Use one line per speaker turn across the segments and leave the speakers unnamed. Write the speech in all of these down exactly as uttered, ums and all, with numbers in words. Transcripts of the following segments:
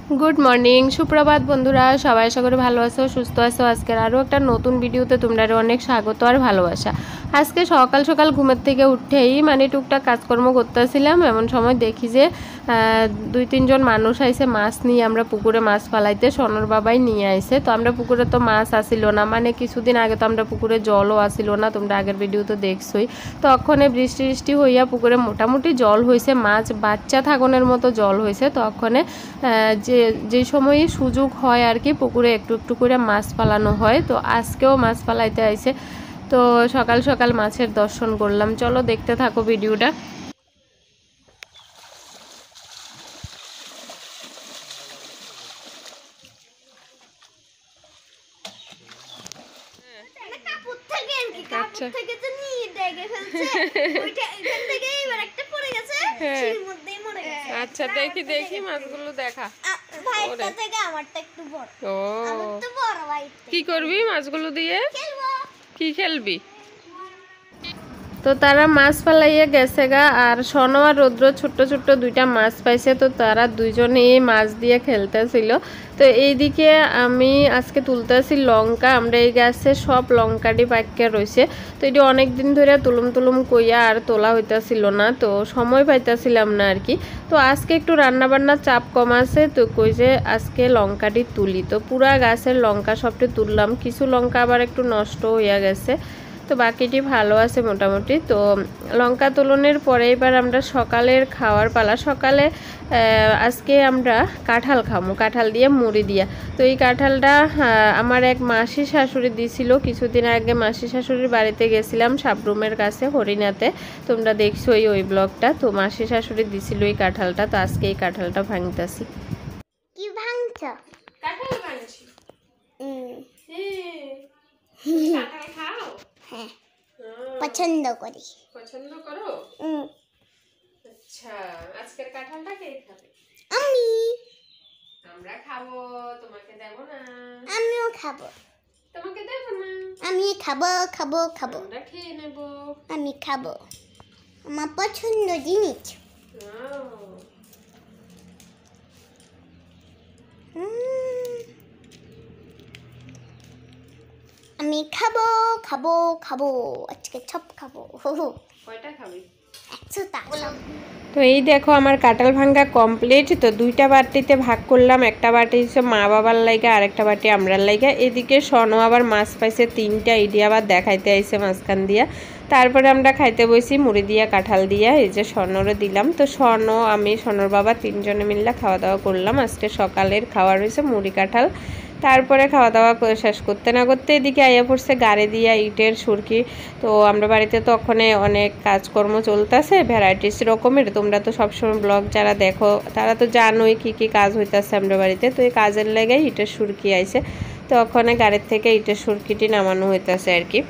Good morning सुप्रभात बंधुरा सबाई आशा करी भालो आछो सुस्थ आछो। आजकेर आरो एकटा नतून भिडियोते तोमरा अनेक स्वागत और भालोबासा। आजके सकाल सकाल घुमेर थेके उठेई माने टुकटाक काजकर्म करतेছিলাম एमन समय देखी जे दुई तीन जन मानुष आइছে माछ निये आमरा पुकुरे माछ फालाइते सोनर बाबाई निये आइছে। तो आमरा पुकुरे तो माछ आसिलो ना माने किछुदिन आगे तो आमरा पुकुरे जलও आसिलो ना तोमरा आगेर भिडियोते देखछोई। तखने बृष्टि बृष्टि हइया पुकुरे मोटामुटी जल हइছে माछ बाच्चा थाकনের मतो जल हइছে। तखने जे যে সময়ে সুযোগ হয় আর কি পুকুরে একটু একটু করে মাছ পালানো হয়। তো আজকেও মাছ পালাইতে আইছে। তো সকাল সকাল মাছের দর্শন করলাম। চলো দেখতে থাকো ভিডিওটা। আচ্ছা দেখি দেখি মাছগুলো দেখা। ভাইটা থেকে আমারটা একটু বড়। ও আমার তো বড় ভাই। কি করবি মাছগুলো দিয়ে? খেলবো। কি খেলবি? তো তারা মাছ পালাইয়া গেছে গা আর সোনো আর রৌদ্র ছোট্ট ছোট্ট দুইটা মাছ পাইছে। তো তারা দুইজনেই মাছ দিয়ে খেলতেছিল। তো এইদিকে আমি আজকে তুলতেছি লঙ্কা। আমরা এই গাছে সব লঙ্কাটি পাইকা রয়েছে। তো এটি অনেক দিন ধরে তুলুম তুলুম কইয়া আর তোলা হইতাছিল না, তো সময় পাইতাছিলাম না আর কি। তো আজকে একটু রান্না বান্নার চাপ কম আছে, তো কই যে আজকে লঙ্কাটি তুলি। তো পুরা গাছের লঙ্কা সবটি তুললাম। কিছু লঙ্কা আবার একটু নষ্ট হইয়া গেছে, তো বাকিটি ভালো আছে মোটামুটি। তো লঙ্কা তোলনের পরে এবার আমরা সকালের খাওয়ার পালা। সকালে আজকে আমরা কাঁঠাল খামো, কাঁঠাল দিয়ে মুড়ি দিয়া। তো এই কাঁঠালটা আমার এক মাসি শাশুড়ি দিছিল কিছুদিন আগে। মাসি শাশুড়ির বাড়িতে গেছিলাম সাবরুমের কাছে হরিণাতে, তোমরা দেখছো ওই ওই ব্লগটা। তো মাসি শাশুড়ি দিছিল এই কাঁঠালটা। তো আজকে এই কাঁঠালটা ভাঙতাছি।
কি ভাঙছ?
কাঁঠাল ভাঙছি।
হুম
কাঁঠাল খাও?
হ্যাঁ পছন্দ করি।
পছন্দ করো?
হুম।
আচ্ছা আজকের কাঁঠালটা কে খাবে?
আমি।
আমরা খাবো, তোমাকে দেব না।
আমিও খাবো।
তোমাকে দেব না।
আমি খাবো খাবো খাবো।
আমরা খেয়ে নেব।
আমি খাবো, আমার পছন্দ জিনিস। আমি খাবো খাবো খাবো আজকে সব খাবো।
কয়টা খাবি?
একশোটা।
তো এই দেখো আমার কাঁঠাল ভাঙ্গা কমপ্লিট। তো দুইটা বাটিতে ভাগ করলাম, একটা বাটি হচ্ছে মা বাবার লাইগা আর একটা বাটি আমরার লাইগা। এদিকে সোনো আবার মাছ পাইছে তিনটা, ইডি আবার দেখাইতে আইছে মাঝখান দিয়া। তারপরে আমরা খাইতে বসি মুড়ি দিয়া কাঁঠাল দিয়া। এই যে সোনোরে দিলাম। তো সোনো আমি সোনোর বাবা তিনজনে মিলে খাওয়া দাওয়া করলাম। আজকে সকালের খাওয়া রয়েছে মুড়ি কাঁঠাল। তারপরে খাওয়া দাওয়া শেষ করতে না করতে এদিকে আইয়া পড়ছে গাড়ি দিয়া ইটের সুরকি। তো আমরা বাড়িতে তো ওখানে অনেক কাজকর্ম চলতেছে ভ্যারাইটিস রকমের। তোমরা তো সবসময় ব্লগ যারা দেখো তারা তো জানোই কি কি কাজ হইতেছে আমরা বাড়িতে। তো এই কাজের লেগে ইটের সুরকি আইছে। তো ওখানে গাড়ির থেকে ইটের সুরকিটি নামানো হইতেছে আর কি।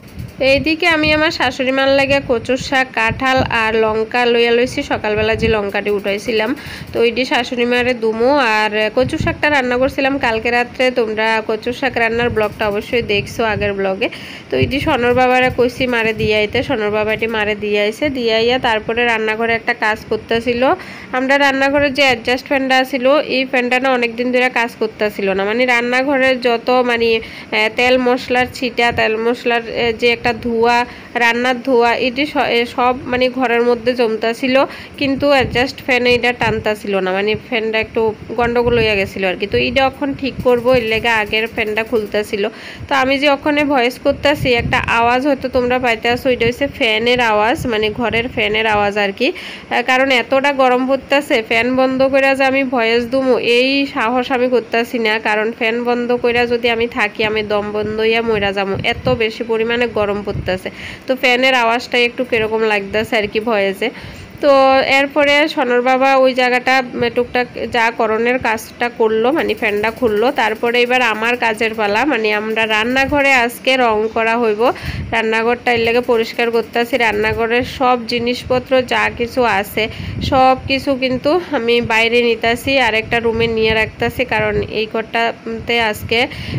এইদিকে আমি আমার শাশুড়ি মার লাগে কচুর শাক কাঁঠাল আর লঙ্কা লইয়া লইছি। সকালবেলা যে লঙ্কাটি উঠাইছিলাম তো ওইটি শাশুড়ি মারে দুমো। আর কচুর শাকটা রান্না করছিলাম কালকে রাত্রে। তোমরা কচুর শাক রান্নার ব্লগটা অবশ্যই দেখছো আগের ব্লগে। তো ওইটি সোনর বাবারা কইছি মারে দিয়ে আইতে। সোনর বাবাটি মারে দিয়ে আইছে। দিয়ে আইয়া তারপরে রান্নাঘরে একটা কাজ করতেছিল। আমরা রান্নাঘরের যে অ্যাডজাস্ট ফ্যানটা ছিল এই ফ্যানটা না অনেকদিন ধরে কাজ করতেছিল না। মানে রান্নাঘরের যত মানে তেল মশলার ছিটা তেল মশলার যে একটা ধোয়া রান্নার ধোয়া এটি সব মানে ঘরের মধ্যে জমতাছিল, কিন্তু অ্যাডজাস্ট ফ্যানে এটা টানতাছিল না। মানে ফ্যানটা একটু গন্ডগোল হইয়া গেছিলো আর কি। তো এইটা এখন ঠিক করবো, এর লেগে আগের ফ্যানটা খুলতেছিল। তো আমি যে ওখানে ভয়েস করতেছি একটা আওয়াজ হয়তো তোমরা পাইতে আসো, ওইটা হচ্ছে ফ্যানের আওয়াজ, মানে ঘরের ফ্যানের আওয়াজ আর কি। কারণ এতটা গরম পড়তেছে ফ্যান বন্ধ করে যে আমি ভয়েস দুমো এই সাহস আমি করতেছি না। কারণ ফ্যান বন্ধ করে যদি আমি থাকি আমি দম বন্ধ হইয়া মইরা যাবো, এত বেশি পরিমাণে গরম পড়তেছে। তো ফ্যানের আওয়াজটা একটু কিরকম লাগতেছে আর কি ভয়েসে। তো এরপরে সোনর বাবা ওই জায়গাটা টুকটাক যা করণের কাজটা করলো, মানে ফ্যানটা খুললো। তারপরে এবার আমার কাজের পালা, মানে আমরা রান্নাঘরে আজকে রং করা হইব। রান্নাঘরটা এর লেগে পরিষ্কার করতেছি। রান্নাঘরের সব জিনিসপত্র যা কিছু আছে সব কিছু কিন্তু আমি বাইরে নিতেছি, আরেকটা রুমে নিয়ে রাখতেছি। কারণ এই ঘরটাতে আজকে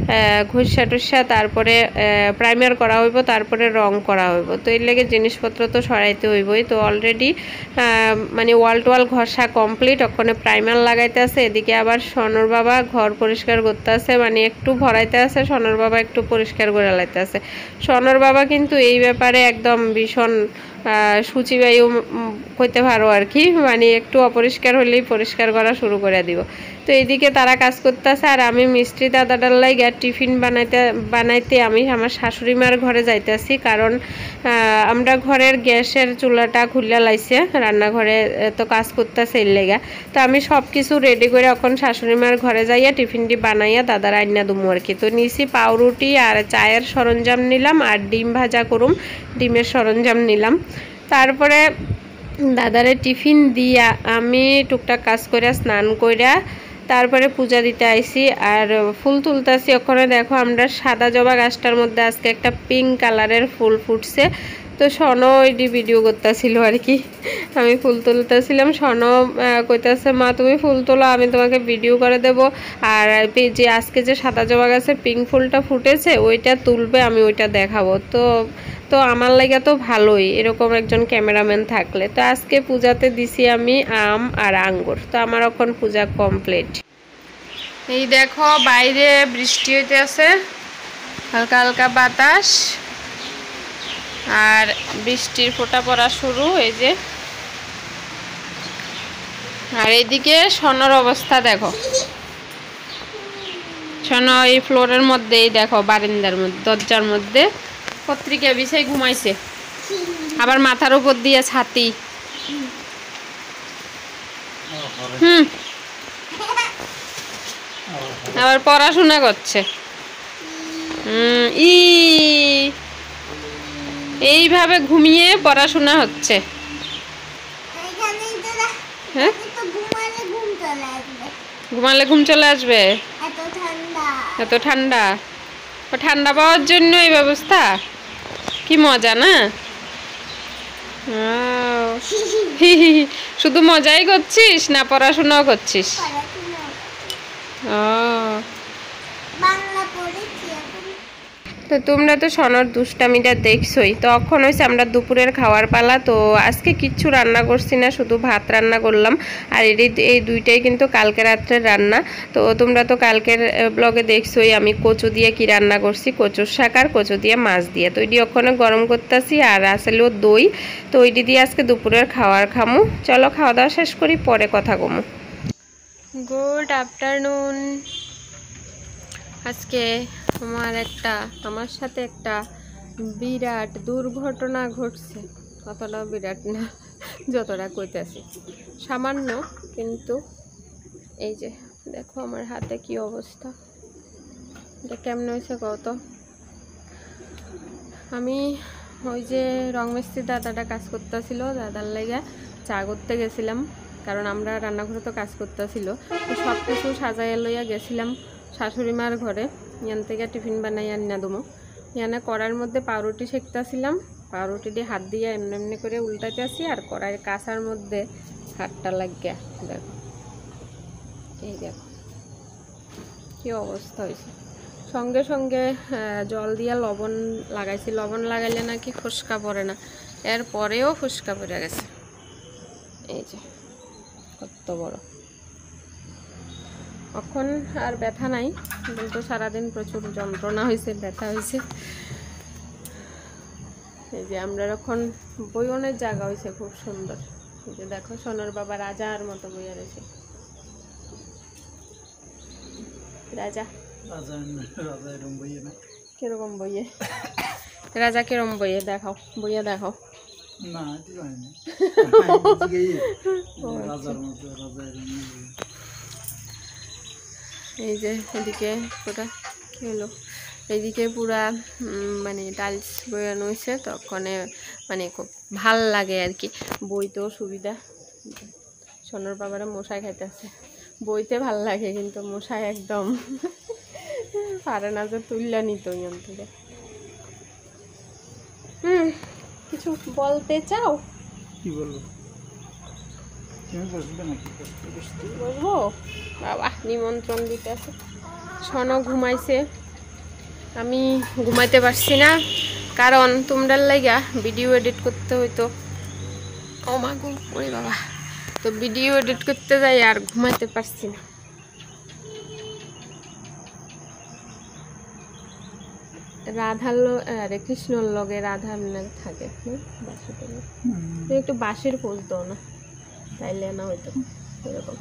ঘষা টুসা তারপরে প্রাইমার করা হইব, তারপরে রং করা হইব। তো এর লেগে জিনিসপত্র তো সরাইতে হইবই। তো অলরেডি মানে ওয়াল টোয়াল ঘষা কমপ্লিট, ওখানে প্রাইমার লাগাইতে আছে। এদিকে আবার সনর বাবা ঘর পরিষ্কার করতে আছে, মানে একটু ভরাইতে আছে, সনর বাবা একটু পরিষ্কার করে লাইতে আছে। সনর বাবা কিন্তু এই ব্যাপারে একদম ভীষণ সূচিবায়ু কইতে পারো আর কি, মানে একটু অপরিষ্কার হলেই পরিষ্কার করা শুরু করে দিব। তো এইদিকে তারা কাজ করতেছে, আর আমি মিষ্টি দাদাটার লাইগা টিফিন বানাইতে বানাইতে আমি আমার শাশুড়ি মার ঘরে যাইতেছি, কারণ আমরা ঘরের গ্যাসের চুলাটা খুলে লাইছে, রান্নাঘরে তো কাজ করতেছে এর লেগা। তো আমি সব কিছু রেডি করে এখন শাশুড়ি মার ঘরে যাইয়া টিফিনটি বানাইয়া দাদার আইনা দুমু আর কি। তো নিছি পাউরুটি আর চায়ের সরঞ্জাম নিলাম, আর ডিম ভাজা করুম, ডিমের সরঞ্জাম নিলাম। তারপরে দাদারে টিফিন দিয়া আমি টুকটাক কাজ করে স্নান কইরা তারপরে পূজা দিতে আইছি আর ফুল তুলতেছি। ওখানে দেখো আমরা সাদা জবা গাছটার মধ্যে আজকে একটা পিঙ্ক কালারের ফুল ফুটছে। তো সনো ওইটি ভিডিও করতেছিল আর কি, আমি ফুল তুলতেছিলাম। সনো কইতেছে মা তুমি ফুল তোলো, আমি তোমাকে ভিডিও করে দেব, আর যে আজকে যে সাদা জবা গাছের পিঙ্ক ফুলটা ফুটেছে ওইটা তুলবে, আমি ওইটা দেখাবো। তো তো আমার লাগে তো ভালোই এরকম একজন ক্যামেরাম্যান থাকলে। তো আজকে পূজাতে দিছি আমি আম আর আঙ্গুর। তো আমার এখন পূজা কমপ্লিট। এই দেখো বাইরে বৃষ্টি হইতে আছে, হালকা হালকা বাতাস আর বৃষ্টির ফোঁটা পড়া শুরু। এই যে, আর এইদিকে সনর অবস্থা দেখো। সন এই ফ্লোরের মধ্যেই দেখো, বারান্দার মধ্যে দরজার মধ্যে পত্রিকা বিছাই ঘুমাইছে, আবার মাথার উপর দিয়ে ছাতি। হুম, আবার পড়াশোনা করছে। হুম, ই এইভাবে ঘুমিয়ে পড়াশোনা হচ্ছে। হ্যাঁ, ঘুমালে ঘুম চলে আসবে, এত ঠান্ডা। ঠান্ডা পাওয়ার জন্য এই ব্যবস্থা, কি মজা না? শুধু মজাই করছিস না পড়াশোনাও করছিস? তো তোমরা তো সনর দুষ্টামিটা দেখছোই। তো এখন হয়েছে আমরা দুপুরের খাওয়ার পালা। তো আজকে কিচ্ছু রান্না করছি না, শুধু ভাত রান্না করলাম। আর এই এই দুইটাই কিন্তু কালকে রাত্রের রান্না। তো তোমরা তো কালকের ব্লগে দেখছোই আমি কচু দিয়ে কি রান্না করছি, কচুর শাক আর কচু দিয়ে মাছ দিয়ে। তো ওইটি ওখানে গরম করতেছি, আর আসলেও দই। তো ওইটি দিয়ে আজকে দুপুরের খাওয়ার খামু। চলো খাওয়া দাওয়া শেষ করি, পরে কথা কমু। Good afternoon. আজকে আমার একটা আমার সাথে একটা বিরাট দুর্ঘটনা ঘটছে। অতটা বিরাট না, যতটা কইতেছি সামান্য, কিন্তু এই যে দেখো আমার হাতে কি অবস্থা। এটা কেমন হয়েছে কত? আমি ওই যে রং মিস্ত্রি দাদাটা কাজ করতেছিল, দাদার লেগে চা করতে গেছিলাম, কারণ আমরা রান্নাঘরে তো কাজ করতেছিল। তো সব কিছু সাজাইয়া লইয়া গেছিলাম শাশুড়ি মার ঘরে, ইয়ান থেকে টিফিন বানাই আনিয়া দমো। ইয়ানে কড়াইয়ের মধ্যে পাউরুটি সেঁকতেছিলাম, পাউরুটি দিয়ে হাত দিয়ে এমনি এমনি করে উল্টাতে আসি, আর কড়াইয়ের কাঁচার মধ্যে হাতটা লাগিয়া দেখো, এই দেখো কি অবস্থা হয়েছে। সঙ্গে সঙ্গে জল দিয়ে লবণ লাগাইছি, লবণ লাগাইলে নাকি ফুসকা পড়ে না, এর পরেও ফুসকা পড়ে গেছে। এই যে কত বড়। এখন আর ব্যথা নাই, কিন্তু সারাদিন প্রচুর যন্ত্রণা হয়েছে, ব্যথা হয়েছে। এই যে আমরা এখন বইনের জায়গা হয়েছে খুব সুন্দর। এই যে দেখো সোনার বাবা রাজার মতো বইয়া রয়েছে। রাজা কিরকম বইয়ে? রাজা কিরকম বইয়ে দেখাও, বইয়ে দেখাও। এই যে এদিকে পুরা কি হলো, এইদিকে পুরা মানে টাইলস বয়ানো হয়েছে, তখন মানে খুব ভাল লাগে আর কি, বইতেও সুবিধা। সোনার বাবারা মশাই খাইতেছে, বইতে ভাল লাগে, কিন্তু মশাই একদম পারে না যে তুললা নিত ইয়ান থেকে। হুম, কিছু বলতে চাও? কি বলবো? বলবো বাবা, নিমন্ত্রণ দিতে আছে। সোনা ঘুমাইছে, আমি ঘুমাইতে পারছি না, কারণ তোমরা লাইগা ভিডিও এডিট করতে হইতো, ও মা গো ওরে বাবা, তো ভিডিও এডিট করতে যাই আর ঘুমাইতে পারছি না। রাধার লো আরে কৃষ্ণর লগে রাধা থাকে, একটু বাঁশের ফুল তো না তাইলে না হয়তো এরকম।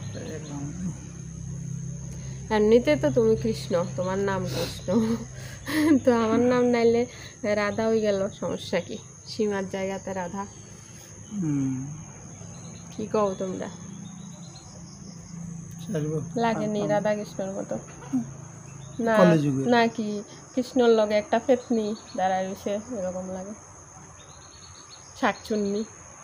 এমনিতে তো তুমি কৃষ্ণ, তোমার নাম কৃষ্ণ, তো আমার নাম নাইলে রাধা হয়ে গেল, সমস্যা কি? সীমার জায়গাতে রাধা, কি কও তোমরা? লাগেনি রাধা কৃষ্ণর মতো না নাকি? কৃষ্ণর লগে একটা ফেতনি দাঁড়ায় রয়েছে এরকম লাগে, শাকচুন্নি।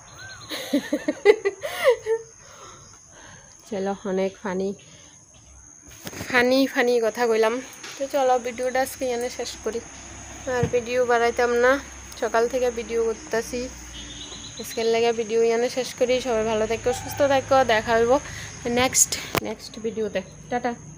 চলো অনেক ফানি ফানি ফানি কথা কইলাম, তো চলো ভিডিওটা আজকে এখানে শেষ করি। আর ভিডিও বাড়াইতাম না, সকাল থেকে ভিডিও করতেছি, আজকের লাগে ভিডিও এখানে শেষ করি। সবাই ভালো থাকো, সুস্থ থাকো, দেখা হইব নেক্সট নেক্সট ভিডিওতে। টাটা।